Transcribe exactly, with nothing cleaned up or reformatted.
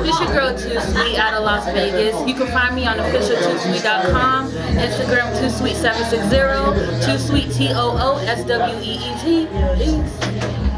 It's your girl TooSweet out of Las Vegas. You can find me on official too sweet dot com, Instagram two sweet seven six zero, TooSweet T O O S W E E T. Peace.